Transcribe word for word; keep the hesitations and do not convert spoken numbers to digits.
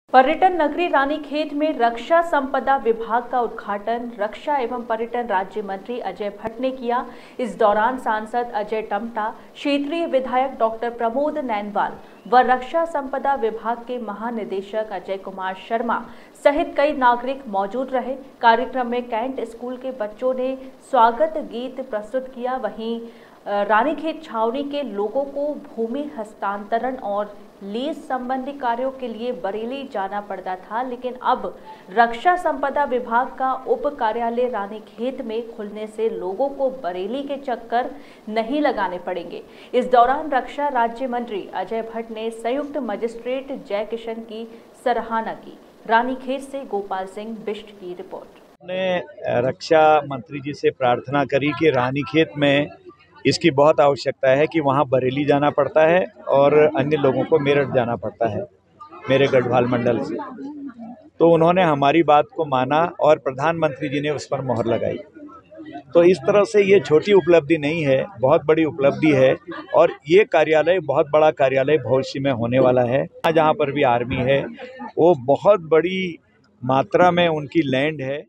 पर्यटन नगरी रानीखेत में रक्षा संपदा विभाग का उद्घाटन रक्षा एवं पर्यटन राज्य मंत्री अजय भट्ट ने किया। इस दौरान सांसद अजय टम्टा, क्षेत्रीय विधायक डॉक्टर प्रमोद नैनवाल व रक्षा संपदा विभाग के महानिदेशक अजय कुमार शर्मा सहित कई नागरिक मौजूद रहे। कार्यक्रम में कैंट स्कूल के बच्चों ने स्वागत गीत प्रस्तुत किया। वहीं रानीखेत छावनी के लोगों को भूमि हस्तांतरण और लीज संबंधी कार्यों के लिए बरेली जाना पड़ता था, लेकिन अब रक्षा संपदा विभाग का उप कार्यालय रानीखेत में खुलने से लोगों को बरेली के चक्कर नहीं लगाने पड़ेंगे। इस दौरान रक्षा राज्य मंत्री अजय भट्ट ने संयुक्त मजिस्ट्रेट जय किशन की सराहना की। रानीखेत से गोपाल सिंह बिष्ट की रिपोर्ट। ने रक्षा मंत्री जी से प्रार्थना करी कि रानीखेत में इसकी बहुत आवश्यकता है कि वहाँ बरेली जाना पड़ता है और अन्य लोगों को मेरठ जाना पड़ता है मेरे गढ़वाल मंडल से। तो उन्होंने हमारी बात को माना और प्रधानमंत्री जी ने उस पर मोहर लगाई। तो इस तरह से ये छोटी उपलब्धि नहीं है, बहुत बड़ी उपलब्धि है और ये कार्यालय बहुत बड़ा कार्यालय भविष्य में होने वाला है। जहाँ पर भी आर्मी है वो बहुत बड़ी मात्रा में उनकी लैंड है।